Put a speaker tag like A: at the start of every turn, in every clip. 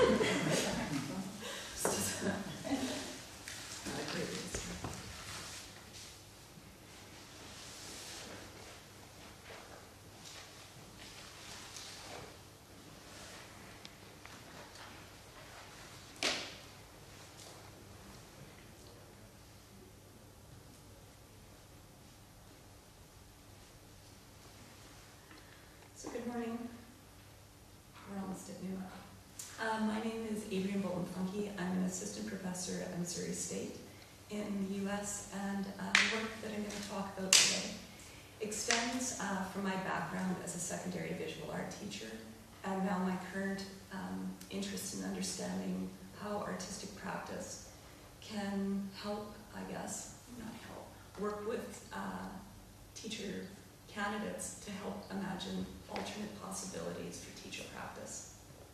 A: Not a great answer. So good morning. We're almost at noon. My name is Adrienne Bolton-Funke. I'm an assistant professor at Missouri State in the U.S., and the work that I'm going to talk about today extends from my background as a secondary visual art teacher and now my current interest in understanding how artistic practice can help, work with teacher candidates to help imagine alternate possibilities for teacher practice.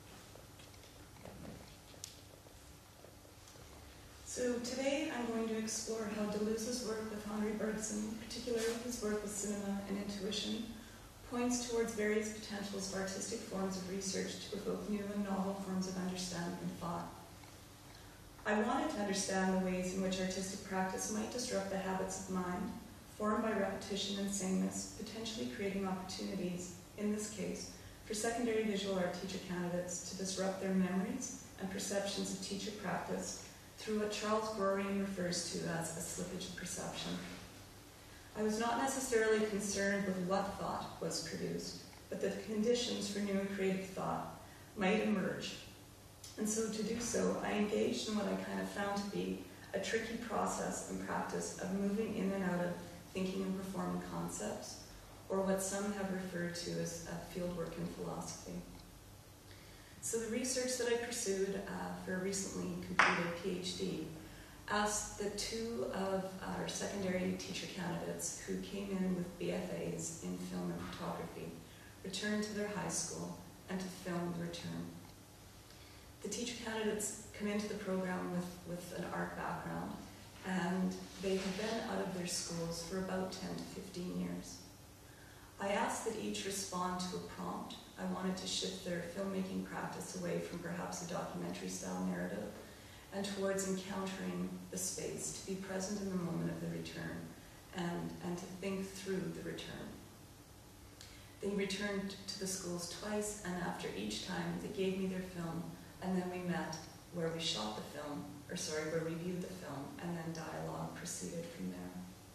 A: So today I'm going to explore how Deleuze's work with Henri Bergson, particularly his work with cinema and intuition, points towards various potentials of artistic forms of research to provoke new and novel forms of understanding and thought. I wanted to understand the ways in which artistic practice might disrupt the habits of mind, formed by repetition and sameness, potentially creating opportunities, in this case, for secondary visual art teacher candidates to disrupt their memories and perceptions of teacher practice through what Charles Goring refers to as a slippage of perception. I was not necessarily concerned with what thought was produced, but that the conditions for new and creative thought might emerge. And so to do so, I engaged in what I kind of found to be a tricky process and practice of moving in and out of thinking and performing concepts, or what some have referred to as fieldwork in philosophy. So the research that I pursued for a recently completed PhD asked that two of our secondary teacher candidates who came in with BFAs in film and photography return to their high school and to film the return. The teacher candidates come into the program with an art background, and they have been out of their schools for about 10 to 15 years. I asked that each respond to a prompt. I wanted to shift their filmmaking practice away from perhaps a documentary-style narrative and towards encountering the space, to be present in the moment of the return and to think through the return. They returned to the schools twice, and after each time they gave me their film, and then we met where we shot the film, where we viewed the film, and then dialogue proceeded from there.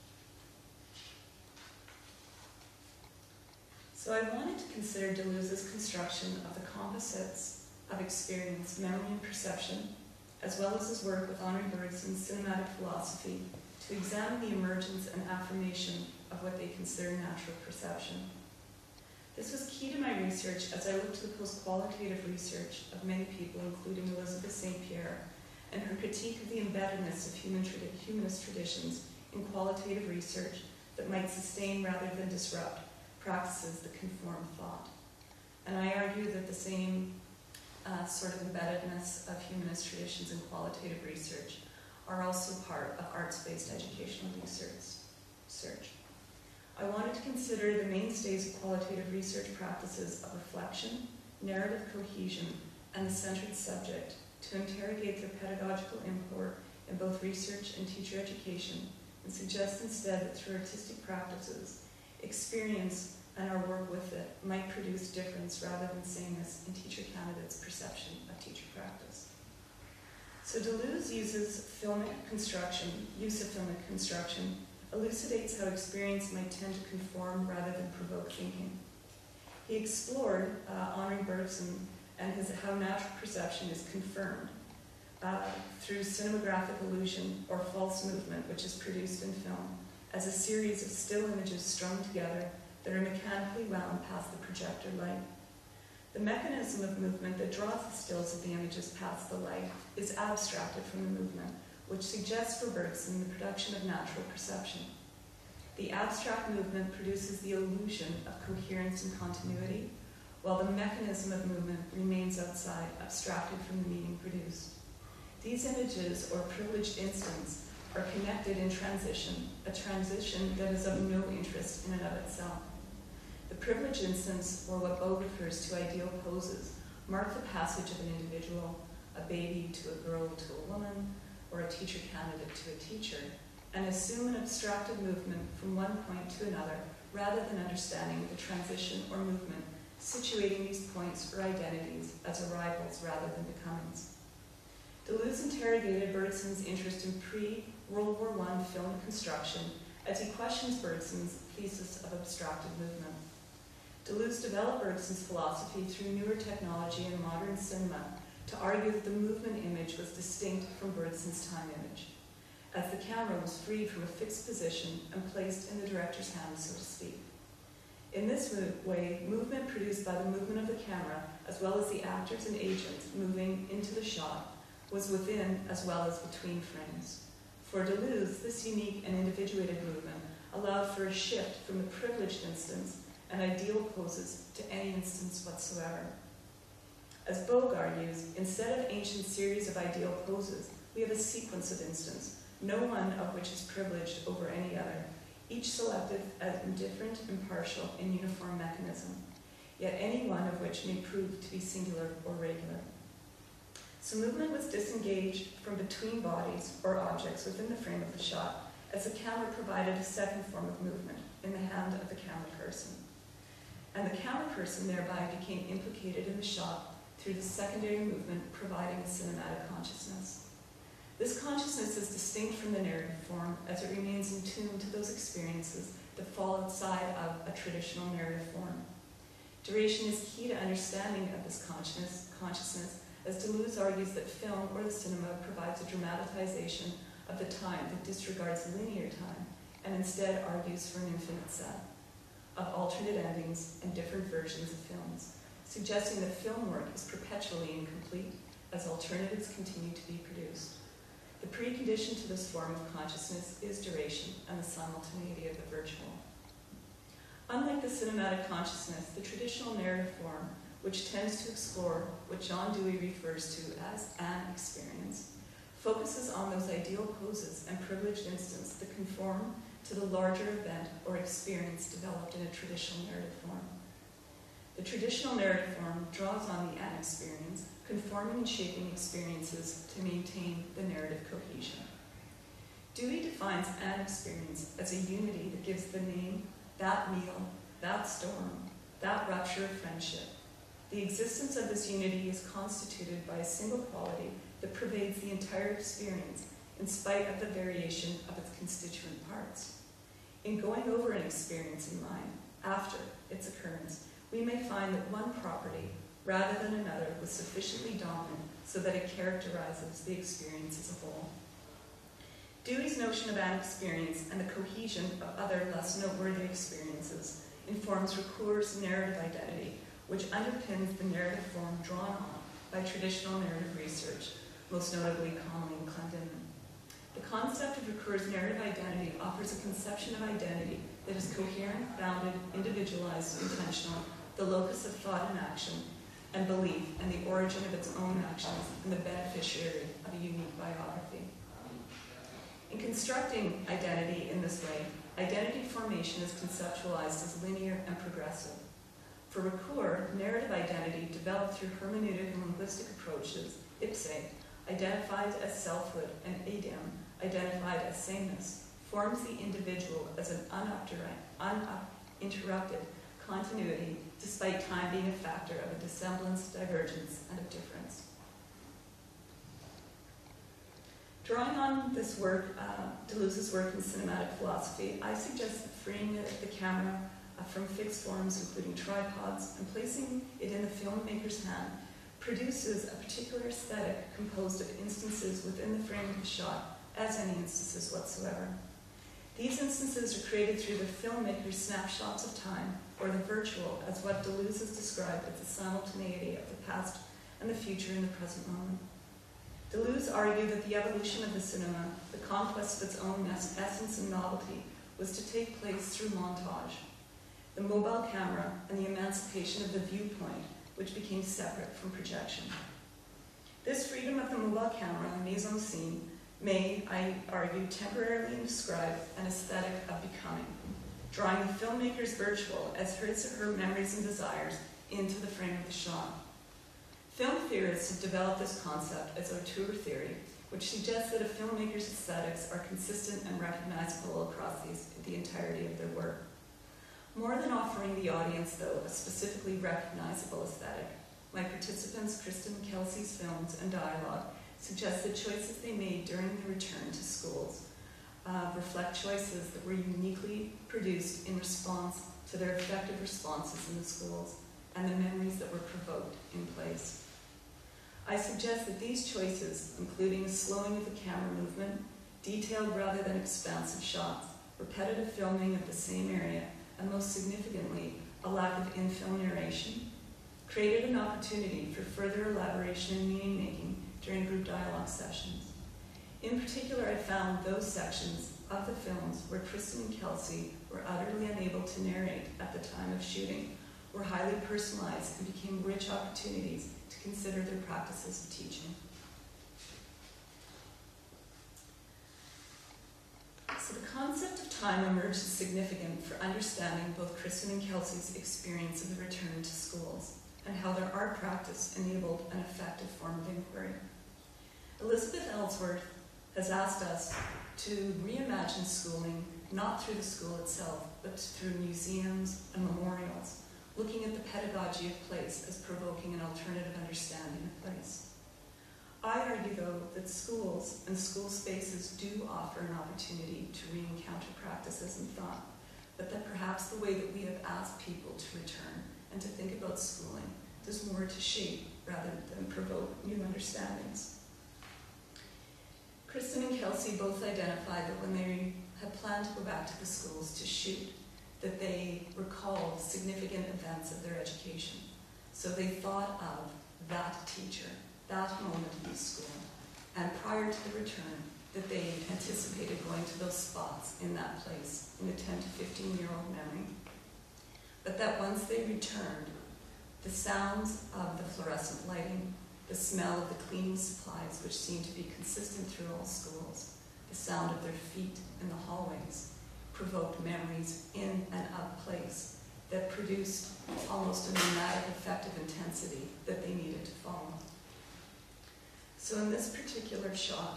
A: So I wanted to consider Deleuze's construction of the composites of experience, memory, and perception, as well as his work with Henri Bergson's cinematic philosophy, to examine the emergence and affirmation of what they consider natural perception. This was key to my research as I looked to the post-qualitative research of many people, including Elizabeth St. Pierre, and her critique of the embeddedness of humanist traditions in qualitative research that might sustain rather than disrupt practices that conform thought. And I argue that the same sort of embeddedness of humanist traditions in qualitative research are also part of arts-based educational research. I wanted to consider the mainstays of qualitative research practices of reflection, narrative cohesion, and the centered subject to interrogate their pedagogical import in both research and teacher education, and suggest instead that through artistic practices, experience and our work with it might produce difference rather than sameness in teacher candidates' perception of teacher practice. So Deleuze uses filmic construction, elucidates how experience might tend to conform rather than provoke thinking. He explored Henri Bergson and how natural perception is confirmed through cinematographic illusion or false movement, which is produced in film, as a series of still images strung together that are mechanically wound past the projector light. The mechanism of movement that draws the stills of the images past the light is abstracted from the movement, which suggests for Bergson the production of natural perception. The abstract movement produces the illusion of coherence and continuity, while the mechanism of movement remains outside, abstracted from the meaning produced. These images, or privileged instants, are connected in transition, a transition that is of no interest in and of itself. The privileged instants, or what Beau refers to ideal poses, mark the passage of an individual, a baby to a girl to a woman, or a teacher candidate to a teacher, and assume an abstracted movement from one point to another rather than understanding the transition or movement, situating these points or identities as arrivals rather than becomings. Deleuze interrogated Bergson's interest in pre-World War I film construction as he questions Bergson's thesis of abstracted movement. Deleuze developed Bergson's philosophy through newer technology and modern cinema to argue that the movement image was distinct from Bergson's time image, as the camera was freed from a fixed position and placed in the director's hands, so to speak. In this way, movement produced by the movement of the camera, as well as the actors and agents moving into the shot, was within as well as between frames. For Deleuze, this unique and individuated movement allowed for a shift from the privileged instance and ideal poses to any instance whatsoever. As Bogue argues, instead of ancient series of ideal poses, we have a sequence of instants, no one of which is privileged over any other, each selected as indifferent, impartial, and uniform mechanism, yet any one of which may prove to be singular or regular. So movement was disengaged from between bodies or objects within the frame of the shot, as the camera provided a second form of movement in the hand of the camera person. And the camera person thereby became implicated in the shot through the secondary movement providing a cinematic consciousness. This consciousness is distinct from the narrative form as it remains in tune to those experiences that fall outside of a traditional narrative form. Duration is key to understanding of this consciousness, as Deleuze argues that film or the cinema provides a dramatization of the time that disregards linear time and instead argues for an infinite set of alternate endings and different versions of films, suggesting that film work is perpetually incomplete as alternatives continue to be produced. The precondition to this form of consciousness is duration and the simultaneity of the virtual. Unlike the cinematic consciousness, the traditional narrative form, which tends to explore what John Dewey refers to as an experience, focuses on those ideal poses and privileged instants that conform to the larger event or experience developed in a traditional narrative form. The traditional narrative form draws on the an experience, conforming and shaping experiences to maintain the narrative cohesion. Dewey defines an experience as a unity that gives the name, that meal, that storm, that rupture of friendship. The existence of this unity is constituted by a single quality that pervades the entire experience in spite of the variation of its constituent parts. In going over an experience in mind, after its occurrence, we may find that one property, rather than another, was sufficiently dominant so that it characterizes the experience as a whole. Dewey's notion of an experience and the cohesion of other less noteworthy experiences informs Ricoeur's narrative identity, which underpins the narrative form drawn on by traditional narrative research, most notably Connelly and Clendenin. The concept of Ricoeur's narrative identity offers a conception of identity that is coherent, bounded, individualized, intentional, the locus of thought and action, and belief, and the origin of its own actions, and the beneficiary of a unique biography. In constructing identity in this way, identity formation is conceptualized as linear and progressive. For Ricoeur, narrative identity developed through hermeneutic and linguistic approaches, ipse, identified as selfhood, and eidem, identified as sameness, forms the individual as an uninterrupted continuity, despite time being a factor of a dissemblance, divergence, and of difference. Drawing on this work, Deleuze's work in cinematic philosophy, I suggest that freeing the camera from fixed forms, including tripods, and placing it in the filmmaker's hand produces a particular aesthetic composed of instances within the frame of the shot, as any instances whatsoever. These instances are created through the filmmaker's snapshots of time, or the virtual, as what Deleuze has described as the simultaneity of the past and the future in the present moment. Deleuze argued that the evolution of the cinema, the conquest of its own essence and novelty, was to take place through montage, the mobile camera, and the emancipation of the viewpoint, which became separate from projection. This freedom of the mobile camera, mise-en-scene, may, I argue, temporarily describe an aesthetic of becoming, drawing the filmmaker's virtual as his or her memories and desires into the frame of the shot. Film theorists have developed this concept as auteur theory, which suggests that a filmmaker's aesthetics are consistent and recognizable across the entirety of their work. More than offering the audience, though, a specifically recognizable aesthetic, my participants, Kristen and Kelsey's films and dialogue suggest that choices they made during the return to schools reflect choices that were uniquely produced in response to their effective responses in the schools and the memories that were provoked in place. I suggest that these choices, including a slowing of the camera movement, detailed rather than expansive shots, repetitive filming of the same area, and most significantly, a lack of in-film narration, created an opportunity for further elaboration and meaning-making during group dialogue sessions. In particular, I found those sections of the films where Kristen and Kelsey were utterly unable to narrate at the time of shooting were highly personalized and became rich opportunities to consider their practices of teaching. So the concept of time emerged as significant for understanding both Kristen and Kelsey's experience of the return to schools and how their art practice enabled an effective form of inquiry. Elizabeth Ellsworth has asked us to reimagine schooling not through the school itself, but through museums and memorials, looking at the pedagogy of place as provoking an alternative understanding of place. I argue, though, that schools and school spaces do offer an opportunity to re-encounter practices and thought, but that perhaps the way that we have asked people to return and to think about schooling does more to shape rather than provoke new understandings. Kristen and Kelsey both identified that when they had planned to go back to the schools to shoot, that they recalled significant events of their education. So they thought of that teacher, that moment in the school, and prior to the return, that they anticipated going to those spots in that place in a 10 to 15-year-old memory. But that once they returned, the sounds of the fluorescent lighting, the smell of the cleaning supplies, which seemed to be consistent through all schools, the sound of their feet in the hallways, provoked memories in and of place that produced almost a nomadic effect of intensity that they needed to follow. So in this particular shot,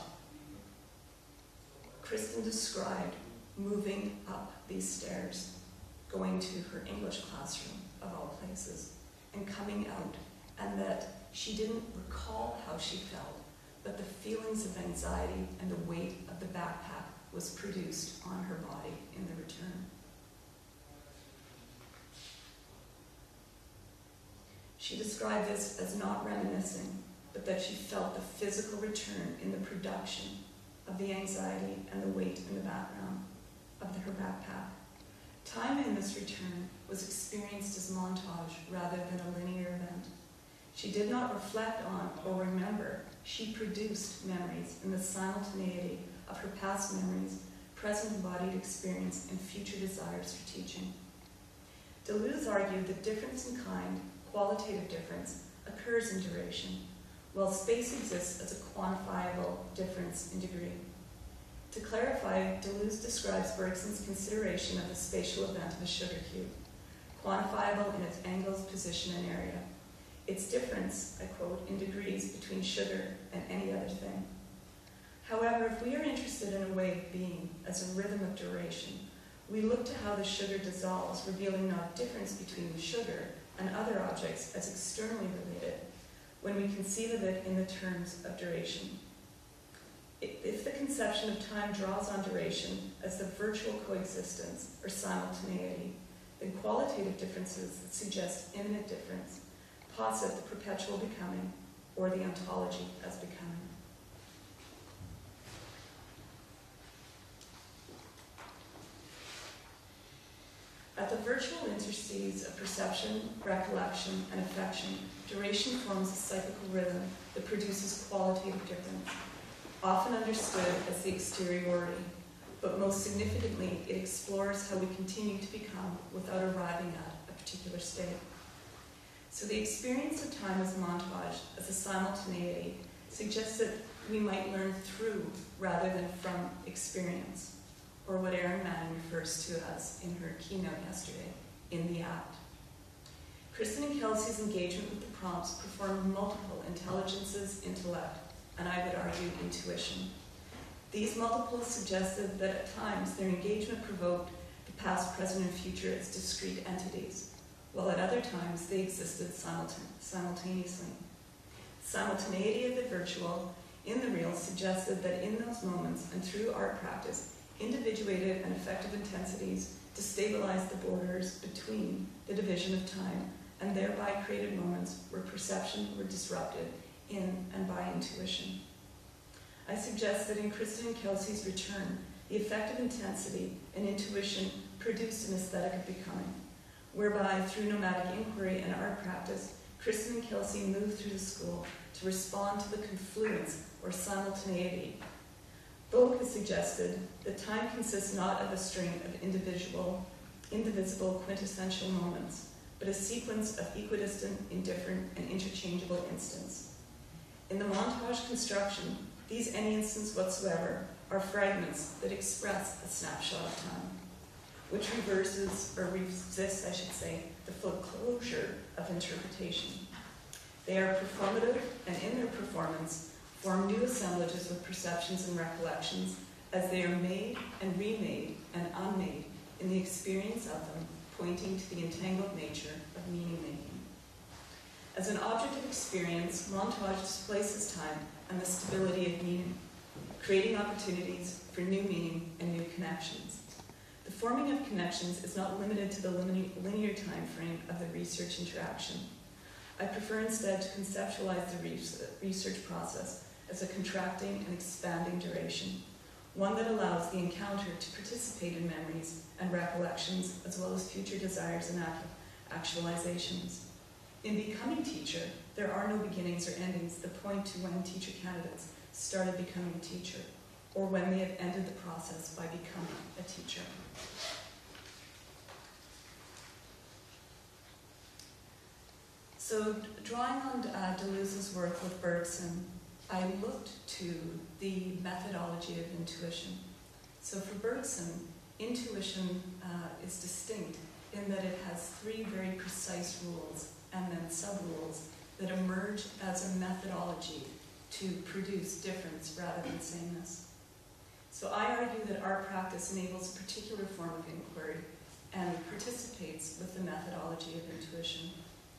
A: Kristen described moving up these stairs, going to her English classroom, of all places, and coming out, and that she didn't recall how she felt, but the feelings of anxiety and the weight of the backpack was produced on her body in the return. She described this as not reminiscing, but that she felt the physical return in the production of the anxiety and the weight in the background of her backpack. Time in this return was experienced as montage rather than a linear event. She did not reflect on or remember. She produced memories in the simultaneity of her past memories, present embodied experience, and future desires for teaching. Deleuze argued that difference in kind, qualitative difference, occurs in duration, while space exists as a quantifiable difference in degree. To clarify, Deleuze describes Bergson's consideration of the spatial event of a sugar cube, quantifiable in its angles, position, and area. Its difference, I quote, in degrees between sugar and any other thing. However, if we are interested in a way of being as a rhythm of duration, we look to how the sugar dissolves, revealing not difference between the sugar and other objects as externally related, when we conceive of it in the terms of duration. If the conception of time draws on duration as the virtual coexistence or simultaneity, then qualitative differences that suggest imminent difference posit the perpetual becoming or the ontology as becoming. At the virtual interstices of perception, recollection, and affection, duration forms a cyclical rhythm that produces qualitative difference, often understood as the exteriority, but most significantly, it explores how we continue to become without arriving at a particular state. So the experience of time as montage, as a simultaneity, suggests that we might learn through rather than from experience, or what Erin Manning refers to as, in her keynote yesterday, in the act. Kristen and Kelsey's engagement with the prompts performed multiple intelligences, intellect, and I would argue intuition. These multiples suggested that at times their engagement provoked the past, present, and future as discrete entities, while at other times they existed simultaneously. Simultaneity of the virtual in the real suggested that in those moments and through art practice, individuated and effective intensities destabilized the borders between the division of time and thereby created moments where perception were disrupted in and by intuition. I suggest that in Kristen and Kelsey's return, the effective intensity and intuition produced an aesthetic of becoming, whereby through nomadic inquiry and art practice, Kristen and Kelsey moved through the school to respond to the confluence or simultaneity. Both have suggested that time consists not of a string of indivisible quintessential moments, but a sequence of equidistant, indifferent, and interchangeable instants. In the montage construction, these any instants whatsoever are fragments that express a snapshot of time, which resists, I should say, the foreclosure of interpretation. They are performative, and in their performance, form new assemblages with perceptions and recollections as they are made and remade and unmade in the experience of them, pointing to the entangled nature of meaning-making. As an object of experience, montage displaces time and the stability of meaning, creating opportunities for new meaning and new connections. The forming of connections is not limited to the linear time frame of the research interaction. I prefer instead to conceptualize the research process as a contracting and expanding duration, one that allows the encounter to participate in memories and recollections as well as future desires and actualizations. In becoming teacher, there are no beginnings or endings that point to when teacher candidates started becoming a teacher, or when they have ended the process by becoming a teacher. So, drawing on Deleuze's work with Bergson, I looked to the methodology of intuition. So for Bergson, intuition is distinct in that it has three very precise rules and then sub-rules that emerge as a methodology to produce difference rather than sameness. So I argue that art practice enables a particular form of inquiry and participates with the methodology of intuition.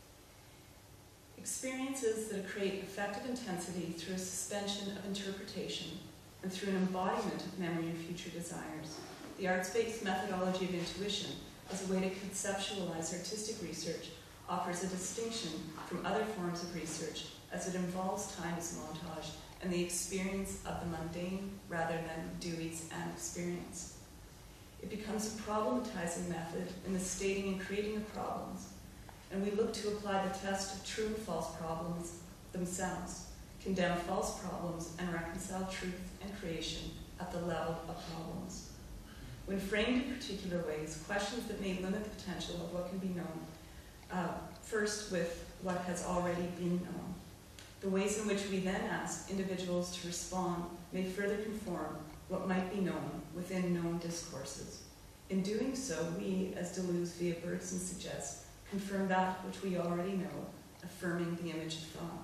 A: Experiences that create effective intensity through a suspension of interpretation and through an embodiment of memory and future desires. The arts-based methodology of intuition as a way to conceptualize artistic research offers a distinction from other forms of research as it involves time as montage and the experience of the mundane rather than Dewey's and experience. It becomes a problematizing method in the stating and creating of problems, and we look to apply the test of true and false problems themselves, condemn false problems, and reconcile truth and creation at the level of problems. When framed in particular ways, questions that may limit the potential of what can be known, first with what has already been known. The ways in which we then ask individuals to respond may further conform what might be known within known discourses. In doing so, we, as Deleuze via Bergson suggests, confirm that which we already know, affirming the image of thought.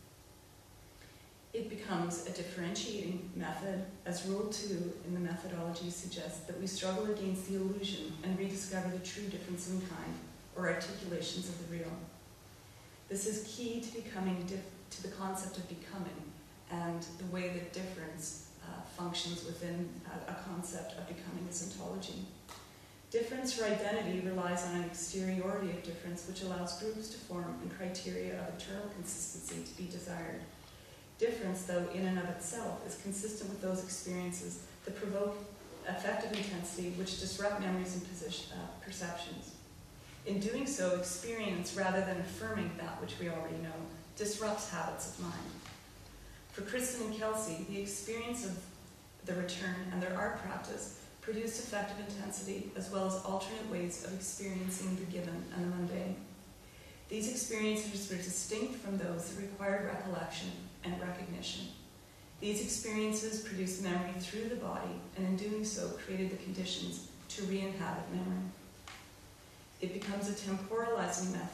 A: It becomes a differentiating method, as Rule 2 in the methodology suggests that we struggle against the illusion and rediscover the true difference in kind, or articulations of the real. This is key to to the concept of becoming and the way that difference functions within a concept of becoming as ontology. Difference or identity relies on an exteriority of difference which allows groups to form and criteria of internal consistency to be desired. Difference, though, in and of itself, is consistent with those experiences that provoke affective intensity which disrupt memories and perceptions. In doing so, experience, rather than affirming that which we already know, disrupts habits of mind. For Kristen and Kelsey, the experience of the return and their art practice produced effective intensity as well as alternate ways of experiencing the given and the mundane. These experiences were distinct from those that required recollection and recognition. These experiences produced memory through the body, and in doing so created the conditions to re-inhabit memory. It becomes a temporalizing method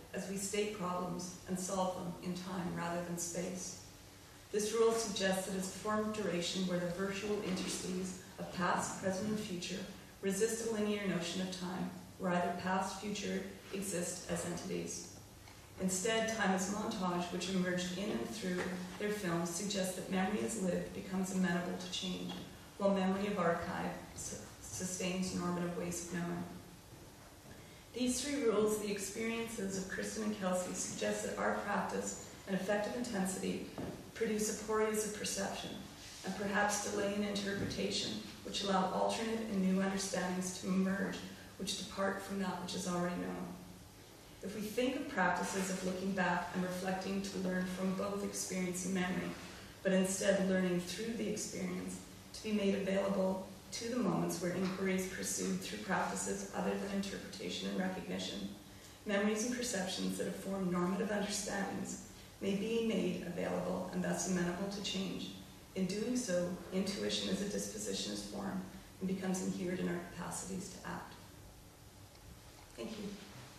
A: as we state problems and solve them in time rather than space. This rule suggests that it's a form of duration where the virtual interstices of past, present, and future resist a linear notion of time, where either past, future exist as entities. Instead, time as montage, which emerged in and through their films, suggests that memory as lived becomes amenable to change, while memory of archive sustains normative ways of knowing. These three rules, the experiences of Kristen and Kelsey, suggest that our practice and effective intensity produce aporias of perception, and perhaps delay in interpretation, which allow alternate and new understandings to emerge, which depart from that which is already known. If we think of practices of looking back and reflecting to learn from both experience and memory, but instead learning through the experience to be made available to the moments where inquiry is pursued through practices other than interpretation and recognition, memories and perceptions that have formed normative understandings may be made available and thus amenable to change. In doing so, intuition as a disposition is formed and becomes inherent in our capacities to act. Thank you.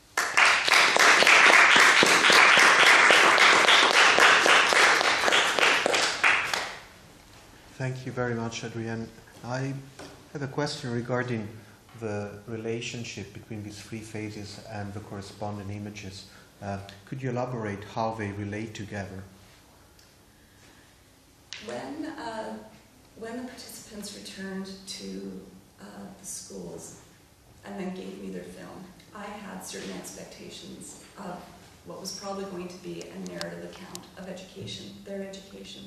B: Thank you very much, Adrienne. I have a question regarding the relationship between these three phases and the corresponding images. Could you elaborate how they relate together?
A: When the participants returned to the schools and then gave me their film, I had certain expectations of what was probably going to be a narrative account of education, their education.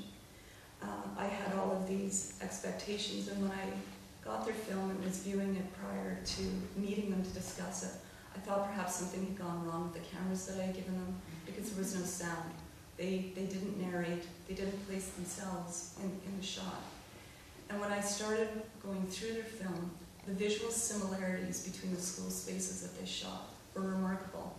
A: I had all of these expectations, and when I got their film and was viewing it prior to meeting them to discuss it, I thought perhaps something had gone wrong with the cameras that I had given them, because there was no sound. They didn't narrate, they didn't place themselves in the shot. And when I started going through their film, the visual similarities between the school spaces that they shot were remarkable.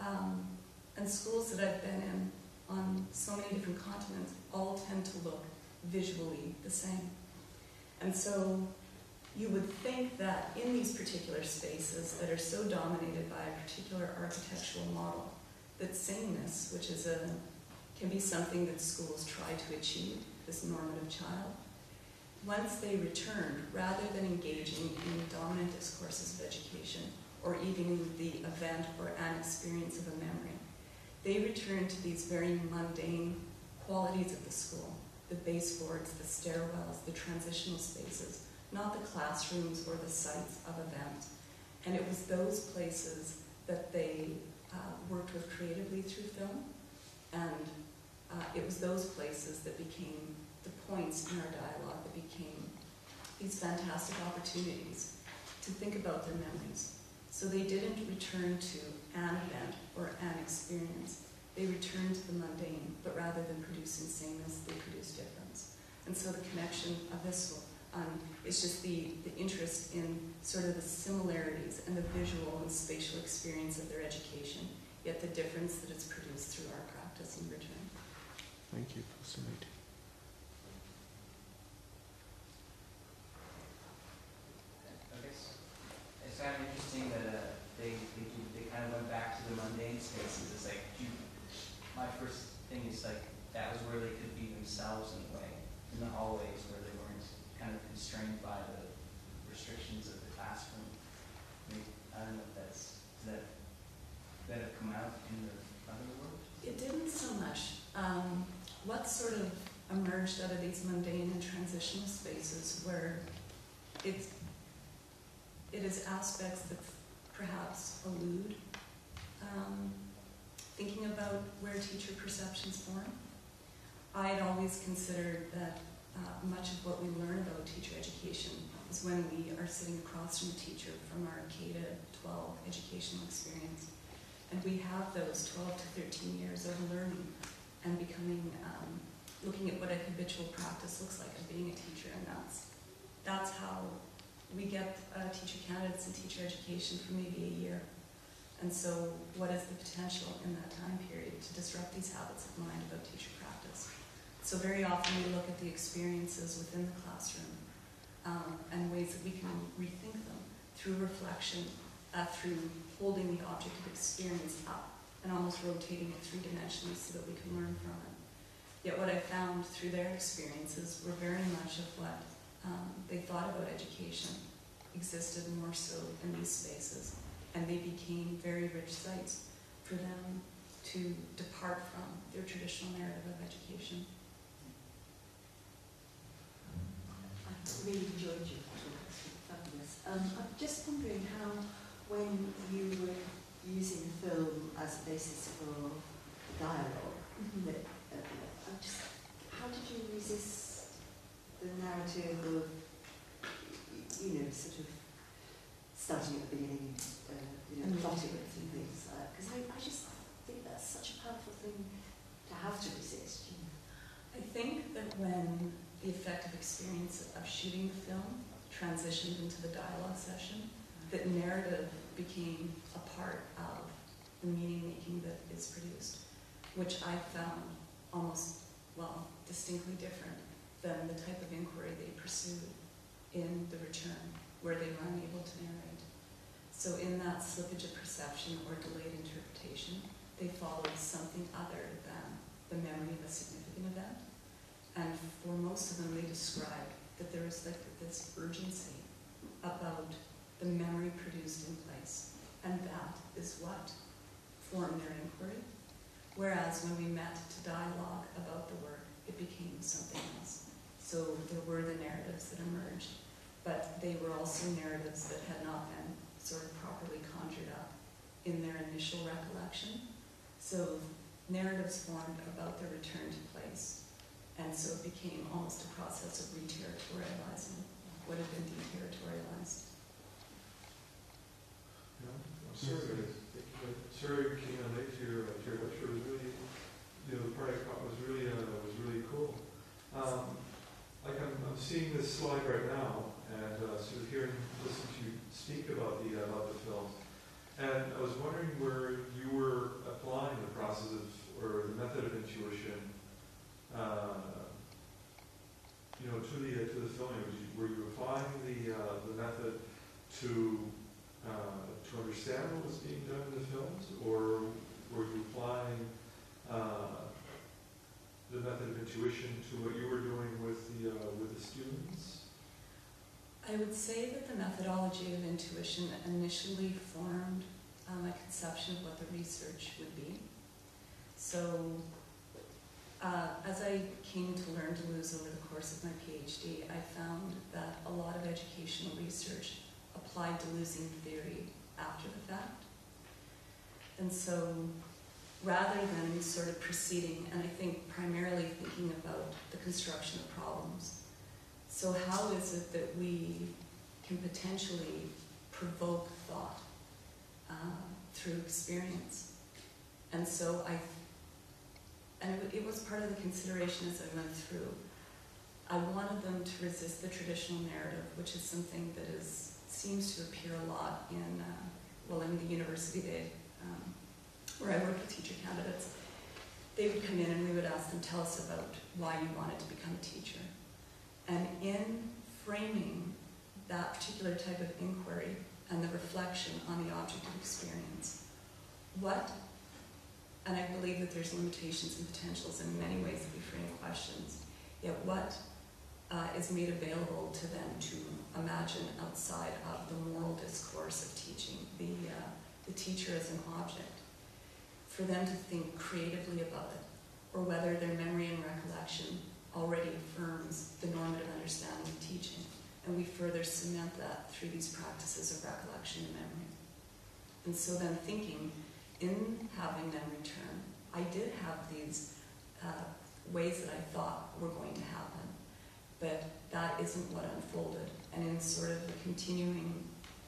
A: And schools that I've been in on so many different continents all tend to look visually the same. And so you would think that in these particular spaces that are so dominated by a particular architectural model, that sameness, which is can be something that schools try to achieve, this normative child, once they returned, rather than engaging in dominant discourses of education, or even the event or an experience of a memory, they returned to these very mundane qualities of the school, the baseboards, the stairwells, the transitional spaces, not the classrooms or the sites of events. And it was those places that they worked with creatively through film, and it was those places that became the points in our dialogue, that became these fantastic opportunities to think about their memories. So they didn't return to an event or an experience. They returned to the mundane, but rather than producing sameness, they produced difference. And so the connection of this is just the interest in sort of the similarities and the visual and spatial experience of their education, yet the difference that it's produced through our practice in return.
B: Thank you, fascinating.
C: I guess it's kind of interesting that they kind of went back to the mundane spaces. It's like, my first thing is like, that was where they could be themselves in a way, in the hallways where they weren't kind of constrained by the restrictions of the classroom. I don't know if does that have come out in the other world? It
A: didn't so much. What sort of emerged out of these mundane and transitional spaces where it is aspects that perhaps allude, thinking about where teacher perceptions form. I had always considered that much of what we learn about teacher education is when we are sitting across from a teacher from our K to 12 educational experience. And we have those 12 to 13 years of learning and becoming, looking at what a habitual practice looks like of being a teacher, and that's how we get teacher candidates in teacher education for maybe a year. And so what is the potential in that time period to disrupt these habits of mind about teacher practice? So very often we look at the experiences within the classroom and ways that we can rethink them through reflection, through holding the object of experience up and almost rotating it three-dimensionally so that we can learn from it. Yet what I found through their experiences were very much of what they thought about education existed more so in these spaces, and they became very rich sites for them to depart from their traditional narrative of education.
D: I really enjoyed your talk, it's fabulous. I'm just wondering how, when you were using film as a basis for dialogue, that, how did you resist the narrative of, sort of starting at the beginning, plotting it and things like that? Because I just think that's such a powerful thing to have to resist.
A: I think that when the effective experience of shooting the film transitioned into the dialogue session, that narrative became a part of the meaning making that is produced, which I found almost, distinctly different than the type of inquiry they pursued in the return, where they were unable to narrate. So in that slippage of perception or delayed interpretation, they followed something other than the memory of a significant event. And for most of them, they described that there was this urgency about the memory produced in place. And that is what formed their inquiry. Whereas when we met to dialogue about the work, it became something else. So there were the narratives that emerged, but they were also narratives that had not been sort of properly conjured up in their initial recollection. So narratives formed about their return to place. And so it became almost a process of re-territorializing what had been deterritorialized.
E: Yeah, I'm sorry, came in late to your lecture. It was really, the part I caught was really cool. I'm seeing this slide right now, and sort of listening to you speak about the films, and I was wondering where you were applying the process of, or the method of intuition, to the filming. Were you applying the method to understand what was being done in the films, or were you applying the method of intuition to what you were doing with the students?
A: I would say that the methodology of intuition initially formed a conception of what the research would be. So as I came to learn Deleuze over the course of my PhD, I found that a lot of educational research applied Deleuzean theory after the fact. And so rather than sort of proceeding, and I think primarily thinking about the construction of problems, so how is it that we can potentially provoke thought through experience? And so it was part of the consideration as I went through. I wanted them to resist the traditional narrative, which is something that seems to appear a lot in the university day, where I work with teacher candidates. They would come in and we would ask them, tell us about why you wanted to become a teacher. And in framing that particular type of inquiry and the reflection on the object of experience, and I believe that there's limitations and potentials in many ways that we frame questions, yet what is made available to them to imagine outside of the moral discourse of teaching, the teacher as an object, for them to think creatively about it, or whether their memory and recollection already affirms the normative understanding of teaching, and we further cement that through these practices of recollection and memory. And so then thinking, in having them return, I did have these ways that I thought were going to happen, but that isn't what unfolded. And in sort of the continuing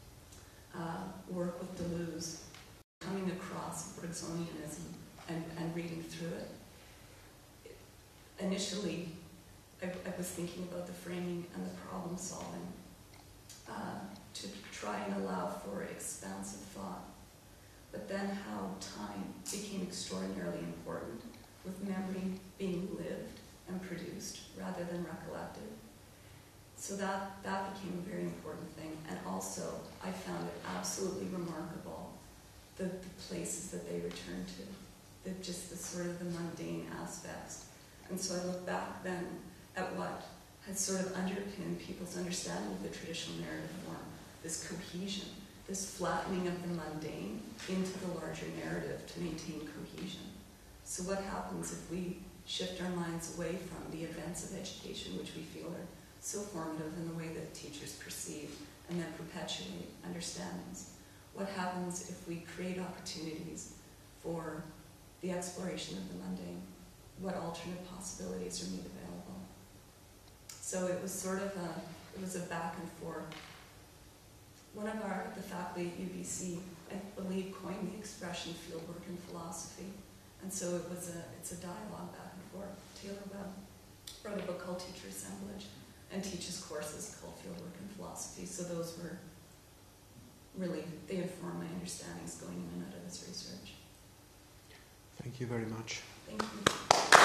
A: work with Deleuze, coming across Bergsonianism and reading through it, initially I was thinking about the framing and the problem solving to try and allow for expansive thought. But then how time became extraordinarily important, with memory being lived and produced rather than recollected. So that became a very important thing. And also, I found it absolutely remarkable the places that they return to, just the sort of the mundane aspects. And so I look back then at what had sort of underpinned people's understanding of the traditional narrative form, this cohesion, this flattening of the mundane into the larger narrative to maintain cohesion. So what happens if we shift our minds away from the events of education, which we feel are so formative in the way that teachers perceive and then perpetuate understandings? What happens if we create opportunities for the exploration of the mundane? What alternate possibilities are made available? So it was sort of a back and forth. One of the faculty at UBC, I believe, coined the expression fieldwork in philosophy. And so it's a dialogue back and forth. Taylor Webb wrote a book called Teacher Assemblage and teaches courses called Fieldwork in Philosophy. So those were really, they informed my understandings going in and out of this research.
B: Thank you very much.
A: Thank you.